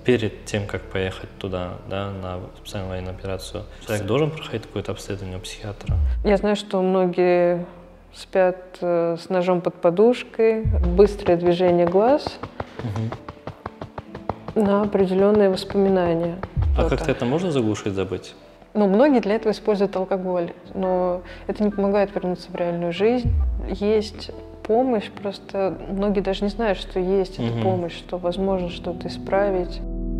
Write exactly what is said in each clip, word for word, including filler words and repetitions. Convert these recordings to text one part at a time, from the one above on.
перед тем, как поехать туда, да, на специальную военную операцию, человек должен проходить какое-то обследование у психиатра? Я знаю, что многие спят э, с ножом под подушкой, быстрое движение глаз угу. на определенные воспоминания. А как-то это можно заглушить, забыть? Ну, многие для этого используют алкоголь, но это не помогает вернуться в реальную жизнь. Есть помощь, просто многие даже не знают, что есть эта угу. помощь, что возможно что-то исправить.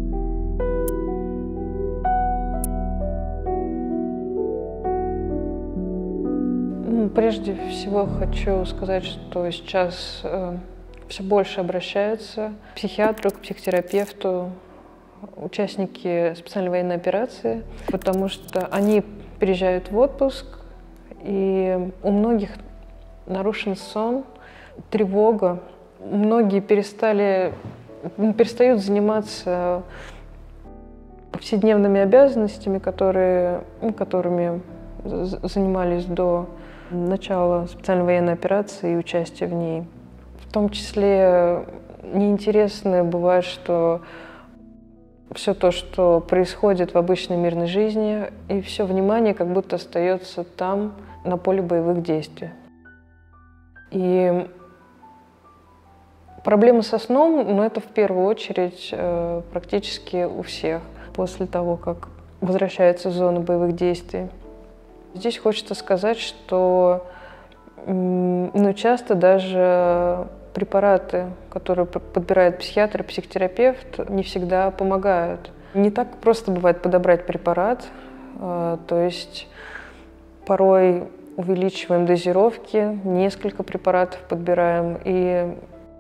Ну, прежде всего хочу сказать, что сейчас э, все больше обращаются к психиатру, к психотерапевту участники специальной военной операции, потому что они приезжают в отпуск, и у многих нарушен сон, тревога. Многие перестали, перестают заниматься повседневными обязанностями, которые, которыми занимались до начала специальной военной операции и участия в ней. В том числе неинтересно бывает, что все то, что происходит в обычной мирной жизни, и все внимание как будто остается там, на поле боевых действий. И проблемы со сном, ну, это в первую очередь э, практически у всех после того, как возвращаются в зону боевых действий. Здесь хочется сказать, что ну, часто даже препараты, которые подбирает психиатр, психотерапевт, не всегда помогают. Не так просто бывает подобрать препарат, то есть порой увеличиваем дозировки, несколько препаратов подбираем, и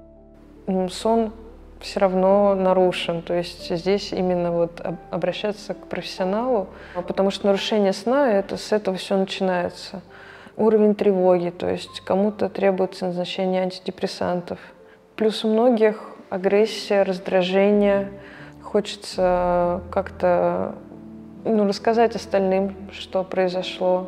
сон все равно нарушен. То есть здесь именно вот обращаться к профессионалу, потому что нарушение сна, это, с этого все начинается. Уровень тревоги, то есть кому-то требуется назначение антидепрессантов. Плюс у многих агрессия, раздражение. Хочется как-то ну, рассказать остальным, что произошло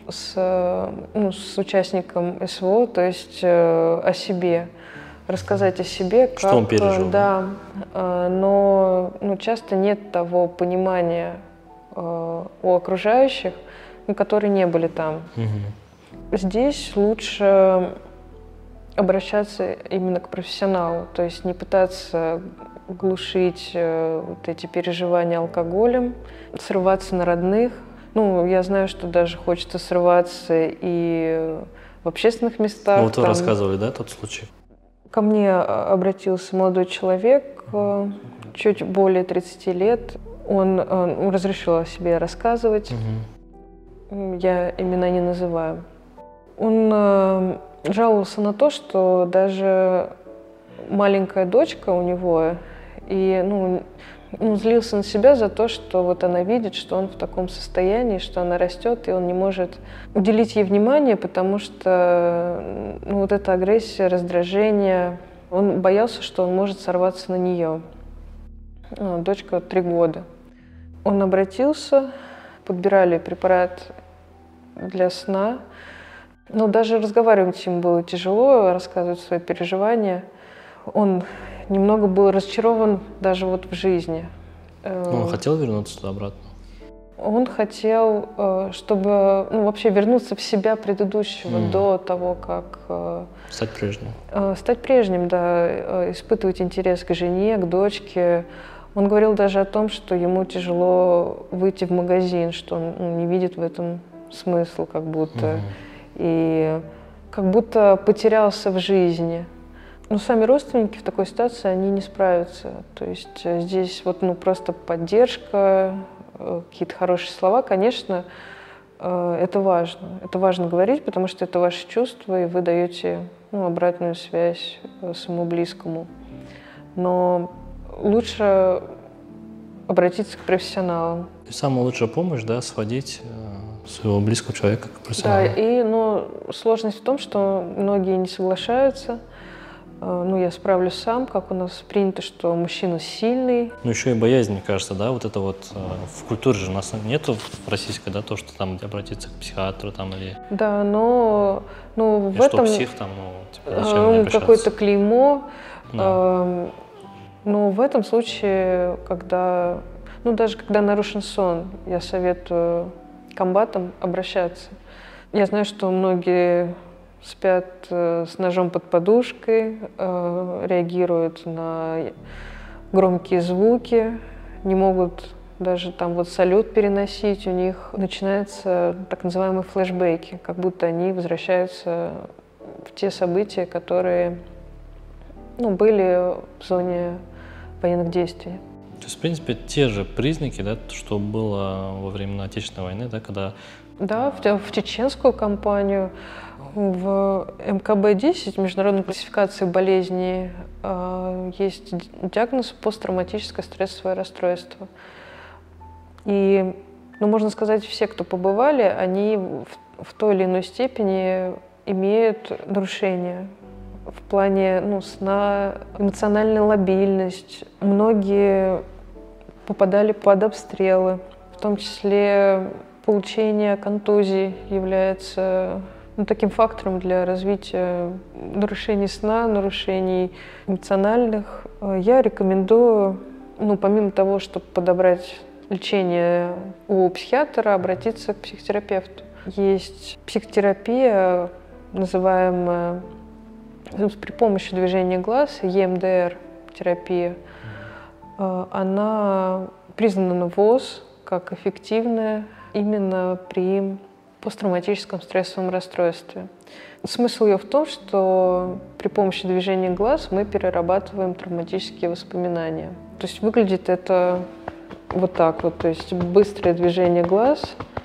с, ну, с участником СВО, то есть э, о себе. Рассказать о себе, как, что он пережил. Да, э, но ну, часто нет того понимания э, у окружающих, которые не были там. Угу. Здесь лучше обращаться именно к профессионалу, то есть не пытаться глушить э, вот эти переживания алкоголем, срываться на родных. Ну, я знаю, что даже хочется срываться и в общественных местах. Ну, вот вы там... рассказывали, да, тот случай? Ко мне обратился молодой человек, э, чуть более тридцати лет. Он э, разрешил о себе рассказывать. Угу. Я имена не называю. Он э, жаловался на то, что даже маленькая дочка у него, и ну, ну, злился на себя за то, что вот она видит, что он в таком состоянии, что она растет, и он не может уделить ей внимание, потому что ну, вот эта агрессия, раздражение, он боялся, что он может сорваться на нее. Ну, дочка три года. Он обратился, подбирали препарат для сна. Но даже разговаривать с ним было тяжело, рассказывать свои переживания. Он немного был разочарован даже вот в жизни. Он хотел вернуться туда обратно? Он хотел, чтобы ну, вообще вернуться в себя предыдущего, mm. до того, как... Стать прежним. Стать прежним, да. Испытывать интерес к жене, к дочке. Он говорил даже о том, что ему тяжело выйти в магазин, что он не видит в этом смысла как будто. Mm. И как будто потерялся в жизни. Но сами родственники в такой ситуации, они не справятся. То есть здесь вот, ну, просто поддержка, какие-то хорошие слова, конечно, это важно. Это важно говорить, потому что это ваши чувства, и вы даете ну, обратную связь своему близкому. Но лучше обратиться к профессионалам. И самая лучшая помощь, да, сводить своего близкого человека к профессионалу. Да, и ну, сложность в том, что многие не соглашаются. Ну, я справлюсь сам, как у нас принято, что мужчина сильный. Ну, еще и боязнь, мне кажется, да, вот это вот в культуре же у нас нету в российской, да, то, что там обратиться к психиатру там или... Да, но ну, в и этом... что псих там, ну, типа, зачем мне обращаться? Какое-то клеймо. Да. Но в этом случае, когда, ну даже когда нарушен сон, я советую комбатам обращаться. Я знаю, что многие спят с ножом под подушкой, реагируют на громкие звуки, не могут даже там вот салют переносить, у них начинаются так называемые флешбеки, как будто они возвращаются в те события, которые, ну, были в зоне военных действий. То есть, в принципе, те же признаки, да, что было во времена Отечественной войны, да, когда… Да, в, в чеченскую кампанию, в эм ка бэ десять, международной классификации болезней, э, есть диагноз посттравматическое стрессовое расстройство. И, ну, можно сказать, все, кто побывали, они в, в той или иной степени имеют нарушения в плане, ну, сна, эмоциональная лобильность. Многие попадали под обстрелы, в том числе получение контузий является, ну, таким фактором для развития нарушений сна, нарушений эмоциональных. Я рекомендую, ну, помимо того, чтобы подобрать лечение у психиатра, обратиться к психотерапевту. Есть психотерапия, называемая при помощи движения глаз, е эм дэ эр терапия. Она признана ВОЗ как эффективная именно при посттравматическом стрессовом расстройстве. Смысл ее в том, что при помощи движения глаз мы перерабатываем травматические воспоминания. То есть выглядит это вот так вот, то есть быстрое движение глаз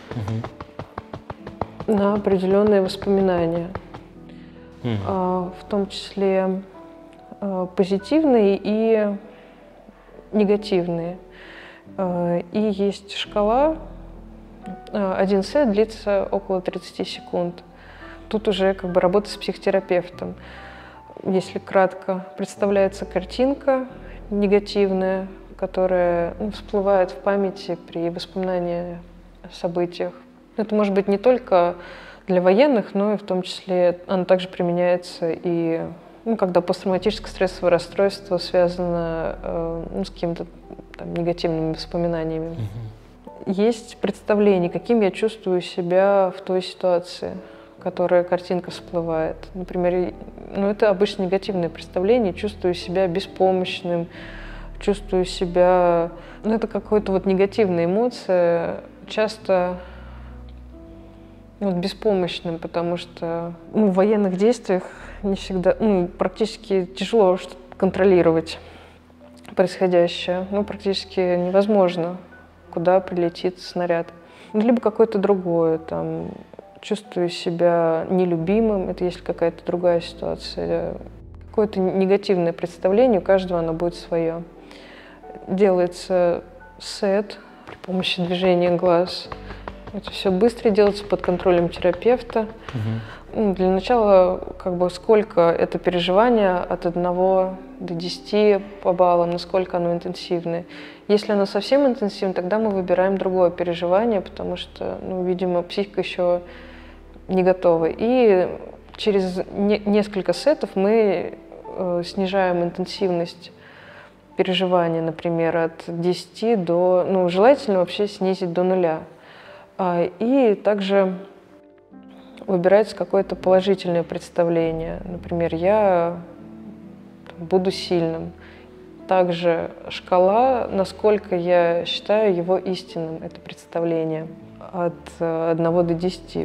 угу. на определенные воспоминания, угу. а, в том числе а, позитивные и негативные. А, и есть шкала, а, один сет длится около тридцати секунд. Тут уже как бы работа с психотерапевтом. Если кратко, представляется картинка негативная, которая, ну, всплывает в памяти при воспоминании о событиях. Это может быть не только для военных, но и в том числе оно также применяется и, ну, когда посттравматическое стрессовое расстройство связано э, ну, с какими-то там негативными воспоминаниями. Mm-hmm. Есть представление, каким я чувствую себя в той ситуации, в которой картинка всплывает. Например, ну, это обычно негативное представление, чувствую себя беспомощным, чувствую себя, ну, это какая-то вот негативная эмоция, часто, ну, беспомощным, потому что, ну, в военных действиях не всегда, ну, практически тяжело контролировать происходящее, ну, практически невозможно, куда прилетит снаряд. Либо какое-то другое, там, чувствую себя нелюбимым, это если какая-то другая ситуация, какое-то негативное представление, у каждого оно будет свое. Делается сет при помощи движения глаз. Это все быстро делается под контролем терапевта. Угу. Ну, для начала, как бы, сколько это переживание от одного до десяти по баллам, насколько оно интенсивное. Если оно совсем интенсивное, тогда мы выбираем другое переживание, потому что, ну, видимо, психика еще не готова. И через не несколько сетов мы э, снижаем интенсивность переживания, например, от десяти до, ну, желательно вообще снизить до нуля. А, и также выбирается какое-то положительное представление. Например, я буду сильным. Также шкала, насколько я считаю его истинным, это представление, от одного до десяти.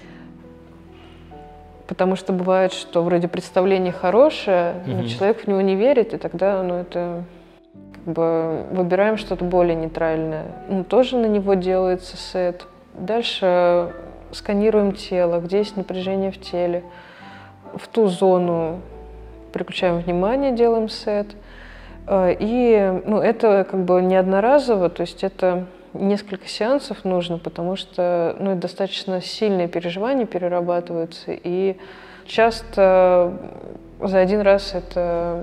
Потому что бывает, что вроде представление хорошее, mm-hmm. но человек в него не верит, и тогда, ну, это, как бы, выбираем что-то более нейтральное. Ну, тоже на него делается сет. Дальше сканируем тело, где есть напряжение в теле. В ту зону переключаем внимание, делаем сет. И, ну, это как бы не одноразово, то есть это несколько сеансов нужно, потому что, ну, достаточно сильные переживания перерабатываются, и часто за один раз это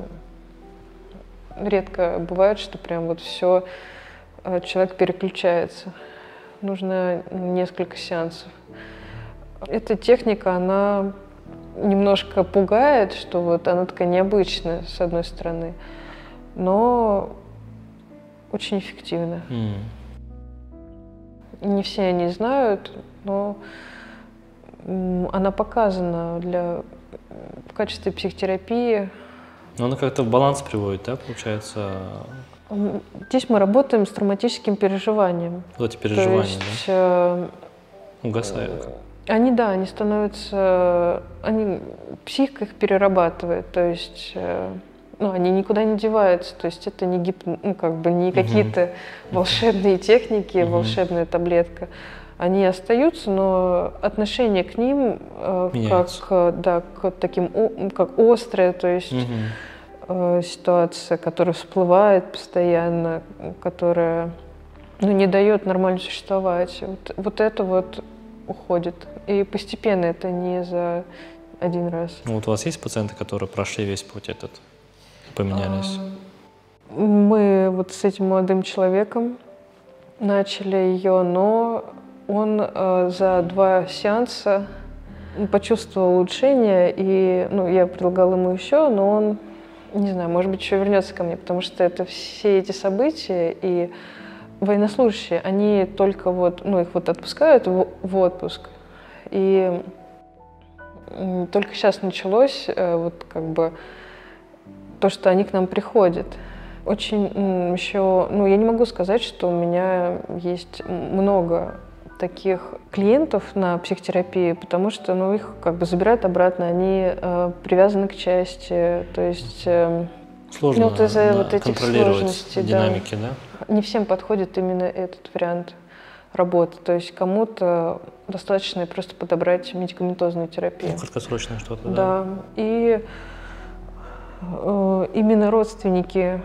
редко бывает, что прям вот все, человек переключается. Нужно несколько сеансов. Эта техника, она немножко пугает, что вот она такая необычная, с одной стороны. но очень эффективно. Mm. Не все они знают, но она показана для, в качестве психотерапии. Но она как-то в баланс приводит, да, получается? Здесь мы работаем с травматическим переживанием. Вот эти переживания, То есть, да? Э, Угасают. Они, да, они становятся, они, психика их перерабатывает, то есть, э, ну, они никуда не деваются, то есть это не гип, ну, как бы не какие-то волшебные техники, волшебная таблетка. Они остаются, но отношение к ним э, как, да, к таким, как острое, то есть э, ситуация, которая всплывает постоянно, которая, ну, не дает нормально существовать. Вот, вот это вот уходит. И постепенно, это не за один раз. Ну, вот у вас есть пациенты, которые прошли весь путь этот, поменялись? Мы вот с этим молодым человеком начали ее, но он э, за два сеанса почувствовал улучшение, и, ну, я предлагала ему еще, но он, не знаю, может быть, еще вернется ко мне, потому что это все эти события и военнослужащие, они только вот, ну, их вот отпускают в, в отпуск, и только сейчас началось э, вот как бы то, что они к нам приходят. Очень еще, ну, я не могу сказать, что у меня есть много таких клиентов на психотерапии, потому что, ну, их как бы забирают обратно, они э, привязаны к части, то есть э, сложно, ну, вот из-за да, вот этих контролировать сложностей, динамики, да? да. Не всем подходит именно этот вариант работы, то есть кому-то достаточно просто подобрать медикаментозную терапию. Ну, краткосрочное что-то, да? Да, и э, именно родственники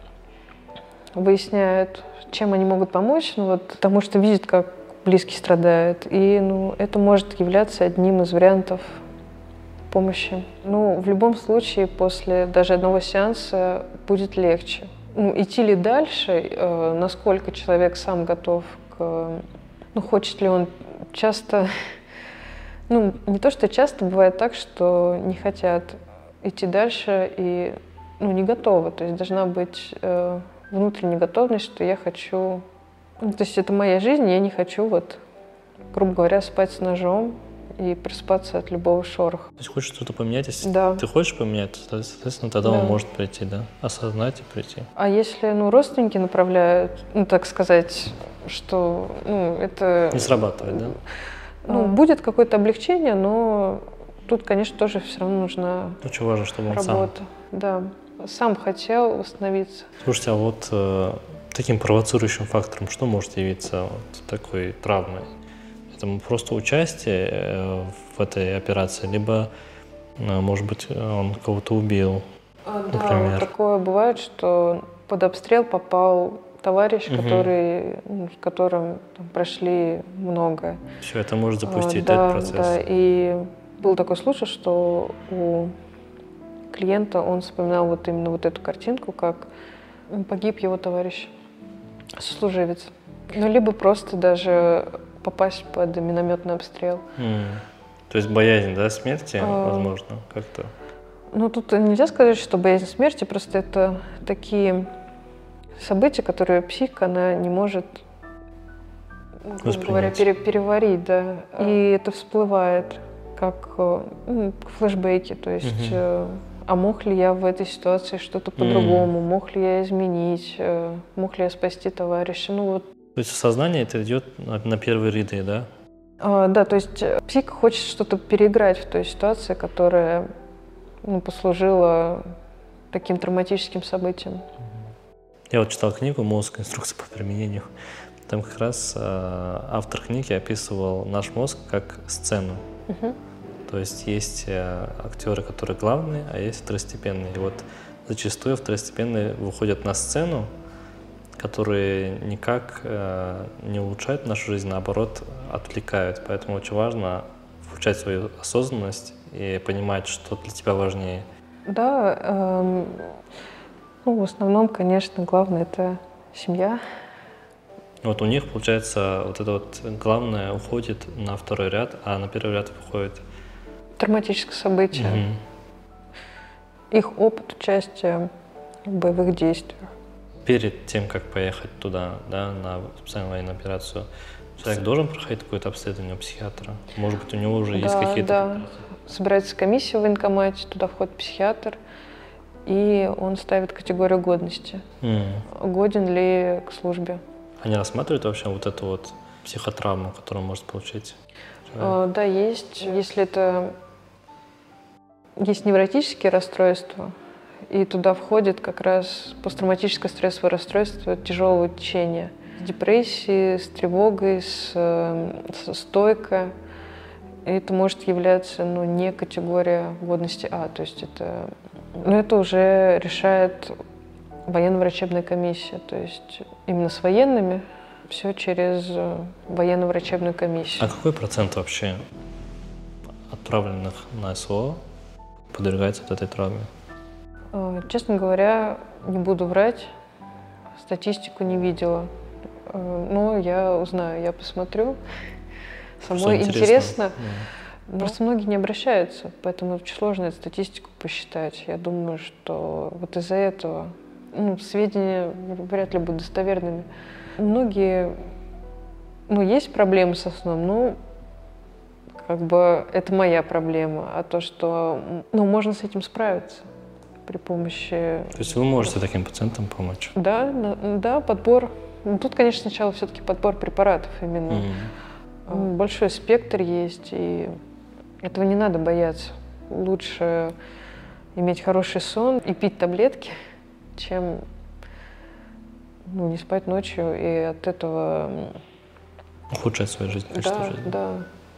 выясняют, чем они могут помочь, ну, вот, потому что видят, как близкий страдает, и, ну, это может являться одним из вариантов помощи. Ну, в любом случае, после даже одного сеанса будет легче. Ну, идти ли дальше, э, насколько человек сам готов к... Ну, хочет ли он часто... Ну, не то, что часто, бывает так, что не хотят идти дальше и, ну, не готовы. То есть должна быть э, внутренняя готовность, что я хочу... Ну, то есть это моя жизнь, я не хочу, вот, грубо говоря, спать с ножом и просыпаться от любого шороха. То есть хочешь что-то поменять, если да. ты хочешь поменять, то, соответственно, тогда да. он может прийти, да? Осознать и прийти. А если, ну, родственники направляют, ну, так сказать, что, ну, это... Не срабатывает, да? Ну, а. будет какое-то облегчение, но тут, конечно, тоже все равно нужна Очень важно, чтобы он работа. сам... Да, сам хотел восстановиться. Слушайте, а вот э, таким провоцирующим фактором что может явиться вот такой травмой? Это просто участие э, в этой операции, либо, э, может быть, он кого-то убил, а, например? Да, такое бывает, что под обстрел попал товарищ, угу. который, ну, с которым там, прошли многое. Все, это может запустить а, да, этот процесс. Да, и был такой случай, что у клиента он вспоминал вот именно вот эту картинку, как погиб его товарищ, сослуживец. Ну, либо просто даже попасть под минометный обстрел. Mm. То есть боязнь, да, смерти, а, возможно, как-то? Ну, тут нельзя сказать, что боязнь смерти, просто это такие события, которые психика, она не может, грубо говоря, пере, переварить, да. А. И это всплывает как, ну, флешбеки, то есть, uh-huh. а мог ли я в этой ситуации что-то по-другому, mm. мог ли я изменить, мог ли я спасти товарища, ну вот. То есть в сознании это идет на первые ряды, да? А, да, то есть психика хочет что-то переиграть в той ситуации, которая, ну, послужила таким травматическим событием. Я вот читал книгу «Мозг. Инструкция по применению». Там как раз э, автор книги описывал наш мозг как сцену. Uh-huh. То есть есть э, актеры, которые главные, а есть второстепенные. И вот зачастую второстепенные выходят на сцену, которые никак э, не улучшают нашу жизнь, наоборот, отвлекают. Поэтому очень важно включать свою осознанность и понимать, что для тебя важнее. Да, э, ну, в основном, конечно, главное — это семья. Вот у них, получается, вот это вот главное уходит на второй ряд, а на первый ряд выходит травматическое событие. Угу. Их опыт участия в боевых действиях. Перед тем, как поехать туда, да, на специальную военную операцию, человек должен проходить какое-то обследование у психиатра? Может быть, у него уже да, есть какие-то... Да, собирается комиссия в военкомате, туда входит психиатр, и он ставит категорию годности. Mm. Годен ли к службе. Они рассматривают вообще вот эту вот психотравму, которую может получить человек? А, да, есть. Если это... Есть невротические расстройства, и туда входит как раз посттравматическое стрессовое расстройство тяжелого течения. С депрессией, с тревогой, с, с стойкой. И это может являться, ну, не категория годности А. То есть это, ну, это уже решает военно-врачебная комиссия. То есть именно с военными все через военно-врачебную комиссию. А какой процент вообще отправленных на СВО подвергается вот этой травме? Честно говоря, не буду врать, статистику не видела. Но я узнаю, я посмотрю. Самой интересно. интересно. Mm. Просто многие не обращаются, поэтому очень сложно эту статистику посчитать. Я думаю, что вот из-за этого, ну, сведения вряд ли будут достоверными. Многие, ну, есть проблемы со сном, но как бы это моя проблема, а то, что, ну, можно с этим справиться при помощи... То есть вы можете таким пациентам помочь? Да, да, подбор. Ну, тут, конечно, сначала все-таки подбор препаратов именно. Mm. Большой спектр есть, и этого не надо бояться. Лучше иметь хороший сон и пить таблетки, чем, ну, не спать ночью и от этого... Ухудшать свою жизнь, качество да, жизни. Да,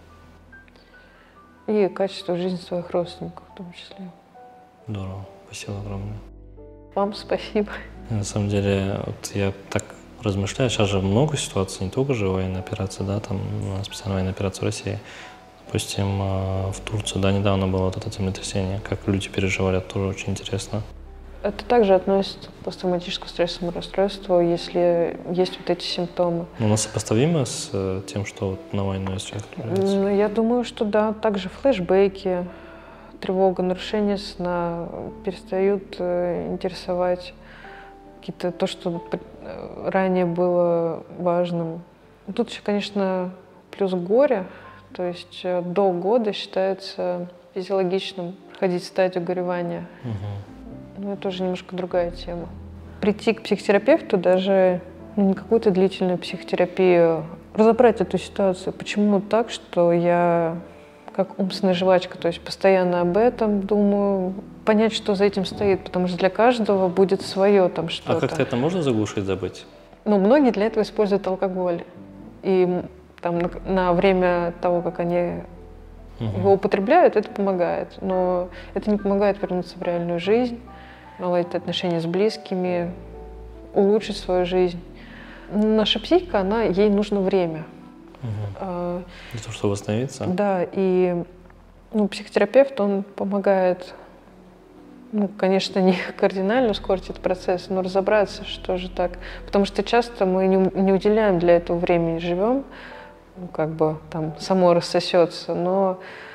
и качество жизни своих родственников в том числе. Здорово. Спасибо огромное. Вам спасибо. На самом деле, вот я так размышляю, сейчас же много ситуаций, не только же военная операция, да, там специальная военная операция в России. Допустим, в Турцию, да, недавно было вот это землетрясение. Как люди переживали, это тоже очень интересно. Это также относится к посттравматическому стрессовому расстройству, если есть вот эти симптомы. Но оно сопоставимо с тем, что вот на войну человек отправляется? Ну, я думаю, что да. Также флешбеки, тревога, нарушение сна перестают интересовать какие-то то, что ранее было важным. Тут еще, конечно, плюс горе. То есть до года считается физиологичным проходить стадию горевания. Угу. Но это уже немножко другая тема. Прийти к психотерапевту, даже не какую-то длительную психотерапию, разобрать эту ситуацию. Почему так, что я как умственная жвачка, то есть постоянно об этом думаю, понять, что за этим стоит, потому что для каждого будет свое там что-то. А как-то это можно заглушить, забыть? Ну, многие для этого используют алкоголь. И там на, на время того, как они угу. его употребляют, это помогает. Но это не помогает вернуться в реальную жизнь, наладить отношения с близкими, улучшить свою жизнь. Наша психика, она, ей нужно время. Угу. Для того, чтобы восстановиться? Да, и ну, психотерапевт, он помогает, ну, конечно, не кардинально ускорить этот процесс, но разобраться, что же так. Потому что часто мы не, не уделяем для этого времени, живем, ну, как бы там само рассосется, но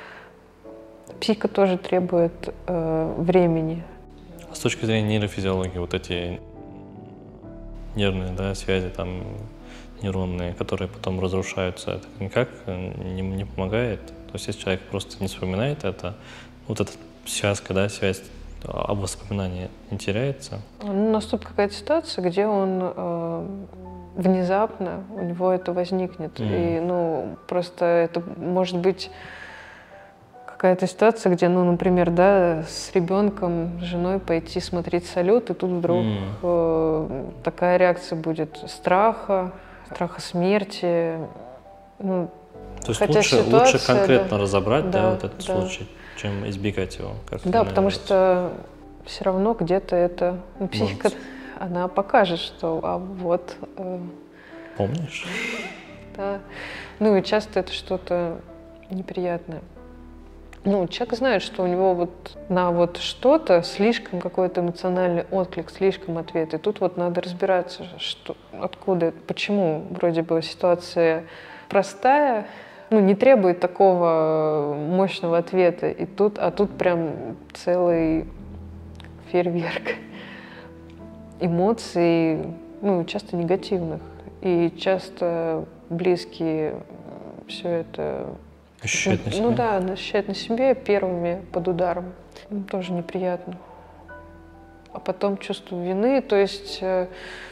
психика тоже требует э, времени. А с точки зрения нейрофизиологии, вот эти нервные, да, связи, там, нейронные, которые потом разрушаются, это никак не, не помогает? То есть если человек просто не вспоминает это, вот эта связка, да, связь об воспоминании не теряется? Ну, наступит какая-то ситуация, где он э, внезапно, у него это возникнет. Mm. И, ну, просто это может быть какая-то ситуация, где, ну, например, да, с ребенком, с женой пойти смотреть салют, и тут вдруг mm. э, такая реакция будет страха, страха смерти. Ну, то есть лучше, ситуация, лучше конкретно да, разобрать, да, да, вот этот да. случай, чем избегать его? Как да, потому что все равно где-то это, ну, психика, может, она покажет, что а вот... Э, помнишь? Да. Ну и часто это что-то неприятное. Ну, человек знает, что у него вот на вот что-то слишком какой-то эмоциональный отклик, слишком ответ. И тут вот надо разбираться, что, откуда, почему вроде бы ситуация простая, ну, не требует такого мощного ответа. И тут, а тут прям целый фейерверк. эмоций, ну, часто негативных. И часто близкие все это... Ощущают на себе? Ну да, ощущают на себе первыми под ударом. Ну, тоже неприятно. А потом чувство вины, то есть э,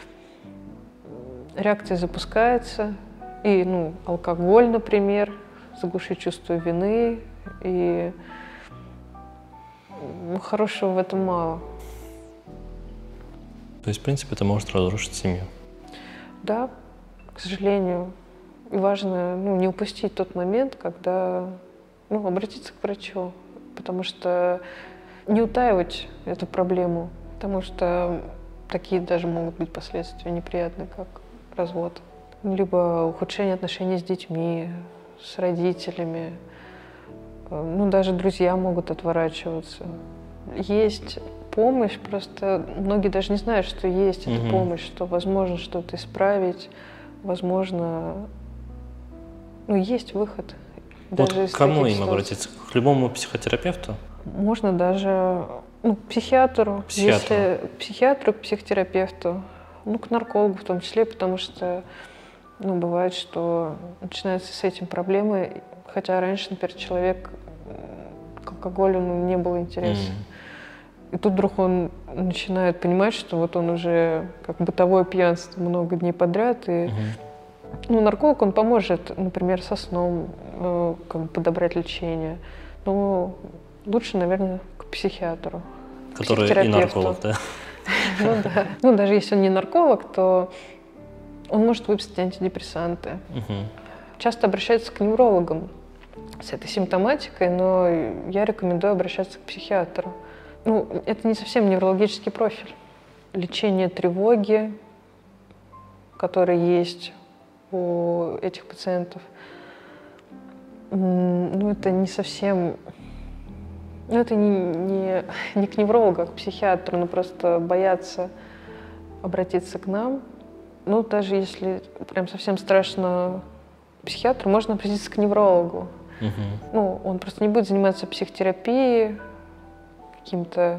реакция запускается, и, ну, алкоголь, например, заглушить чувство вины, и ну, хорошего в этом мало. То есть, в принципе, это может разрушить семью? Да, к сожалению. И важно, ну, не упустить тот момент, когда, ну, обратиться к врачу, потому что не утаивать эту проблему, потому что такие даже могут быть последствия неприятные, как развод, либо ухудшение отношений с детьми, с родителями, ну, даже друзья могут отворачиваться. Есть помощь, просто многие даже не знают, что есть эта Угу. помощь, что возможно что-то исправить, возможно, ну, есть выход. Вот Даже из к кому таких им ситуаций. обратиться? К любому психотерапевту? Можно даже, ну, к психиатру, Психиатру. если психиатру, к психотерапевту, ну, к наркологу в том числе, потому что, ну, бывает, что начинаются с этим проблемы, хотя раньше, например, человек к алкоголю, ну, не было интереса. Mm. И тут вдруг он начинает понимать, что вот он уже как бытовое пьянство много дней подряд, и Угу. ну, нарколог, он поможет, например, со сном, э, как бы подобрать лечение. Но лучше, наверное, к психиатру. Который и психотерапевту. нарколог, да? Ну да. Ну, даже если он не нарколог, то он может выписать антидепрессанты. Угу. Часто обращаются к неврологам с этой симптоматикой, но я рекомендую обращаться к психиатру. Ну, это не совсем неврологический профиль. Лечение тревоги, которое есть у этих пациентов, ну, это не совсем... Ну, это не, не, не к неврологу, а к психиатру, но просто боятся обратиться к нам. Ну, даже если прям совсем страшно психиатру, можно обратиться к неврологу. Угу. Ну, он просто не будет заниматься психотерапией, каким-то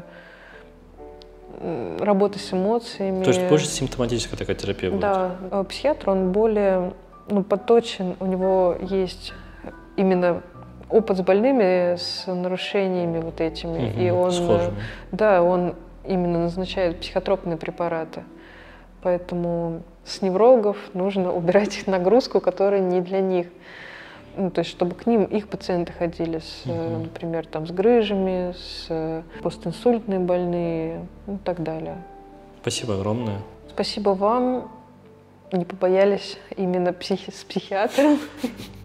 работой с эмоциями. То есть больше симптоматическая такая терапия будет? Да. А психиатр, он более, ну, подточен, у него есть именно опыт с больными, с нарушениями вот этими. Угу. И он, Схожими. да, он именно назначает психотропные препараты. Поэтому с неврологов нужно убирать их нагрузку, которая не для них. Ну, то есть, чтобы к ним их пациенты ходили, с, Угу. например, там, с грыжами, с постинсультные больные, ну, и так далее. Спасибо огромное. Спасибо вам. Не побоялись именно психи- с психиатром.